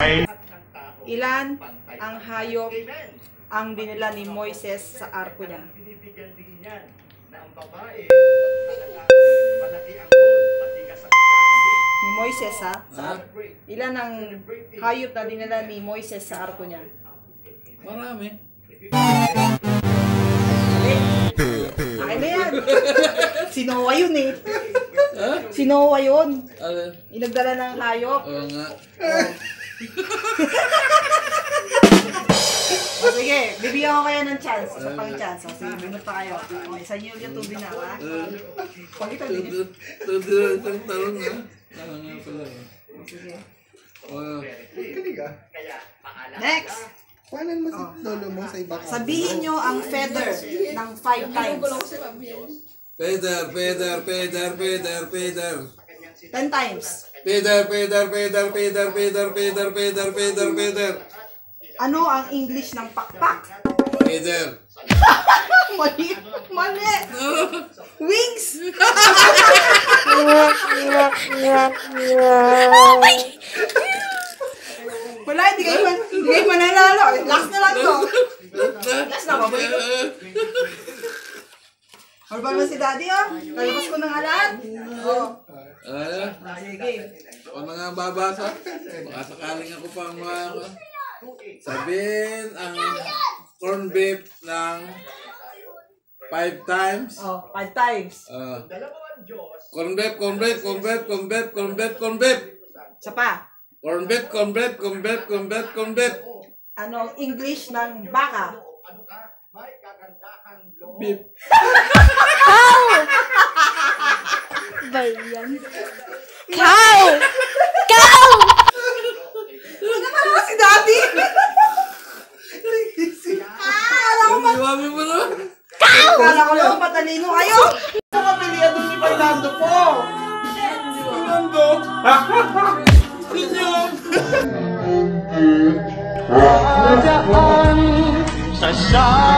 Ilan ang hayop ang dinala ni Moises sa arko niya? Ni Moises ha? Ilan ang hayop na dinala ni Moises sa arko niya? Marami. Akin na yan. Si Noah yun eh. Si Noah yun. Inagdala ng hayop. Oo nga. O sige, bibigyan ko kayo ng chance. Isa pang chance. O sige, minute pa kayo. O, isa niyo ulit tubig na, ha? Pagkita din. Isang talong na. Ano nga pala. Sige. Next! Paano mo si lolo mo sa iba? Sabihin nyo ang feather ng 5 times. Feather, feather, feather, feather, feather. 10 times. Feather, feather, feather, feather, feather, feather, feather, feather, feather. Ano ang English ng pakpak? Feather. Mali. Mali. Wings. Wala, hindi kayo mananalo. Last na lang to. Last na, babalik ko. Ano ba naman si Daddy, oh? Kalabas ko ng alat. Oh. Sige. Ano nga babasa? Baka sakaling ako pang sabihin ang corned beef ng 5 times. Oh, 5 times. Corned beef, corned beef, corned beef, corned beef, corned beef, corned beef. Isa pa. Corned beef, corned beef, corned beef, corned beef, corned beef. Ano ang English ng baka? Beef. Cow! Ba yan? Cow! Cow! Ano ba naman si Daddy? Alam ko Iwami mo na. Kala ko lang patalino kayo. Ang apelyido ni Fernando po. Fernando. Sinyo. Sa